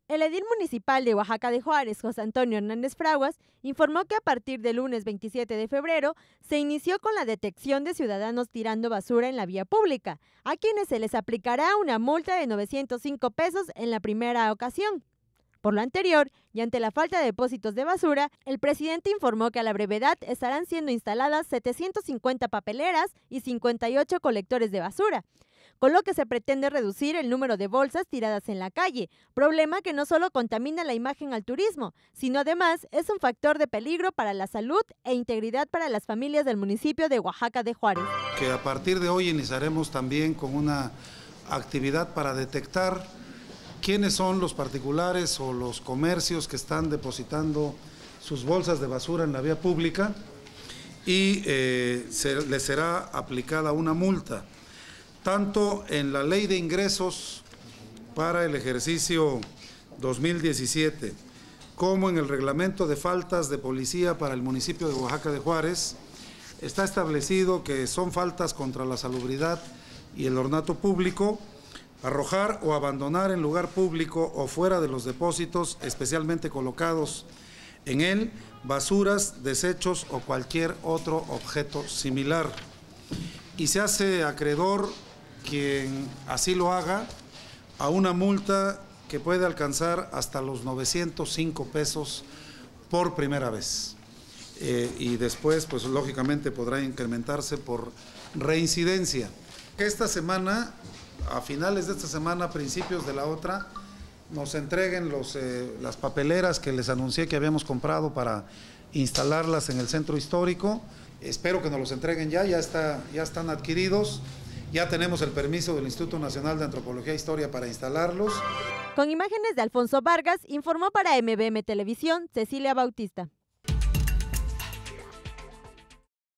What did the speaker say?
El edil municipal de Oaxaca de Juárez, José Antonio Hernández Fraguas, informó que a partir del lunes 27 de febrero se inició con la detección de ciudadanos tirando basura en la vía pública, a quienes se les aplicará una multa de 905 pesos en la primera ocasión. Por lo anterior, y ante la falta de depósitos de basura, el presidente informó que a la brevedad estarán siendo instaladas 750 papeleras y 58 colectores de basura, con lo que se pretende reducir el número de bolsas tiradas en la calle, problema que no solo contamina la imagen al turismo, sino además es un factor de peligro para la salud e integridad para las familias del municipio de Oaxaca de Juárez. Que a partir de hoy iniciaremos también con una actividad para detectar quiénes son los particulares o los comercios que están depositando sus bolsas de basura en la vía pública y les será aplicada una multa, tanto en la Ley de Ingresos para el ejercicio 2017 como en el Reglamento de Faltas de Policía para el municipio de Oaxaca de Juárez. Está establecido que son faltas contra la salubridad y el ornato público, arrojar o abandonar en lugar público o fuera de los depósitos especialmente colocados en él basuras, desechos o cualquier otro objeto similar. Y se hace acreedor quien así lo haga a una multa que puede alcanzar hasta los 905 pesos por primera vez. Y después, pues lógicamente podrá incrementarse por reincidencia. Esta semana, a finales de esta semana, principios de la otra, nos entreguen las papeleras que les anuncié que habíamos comprado para instalarlas en el centro histórico. Espero que nos los entreguen ya están adquiridos. Ya tenemos el permiso del Instituto Nacional de Antropología e Historia para instalarlos. Con imágenes de Alfonso Vargas, informó para MBM Televisión Cecilia Bautista.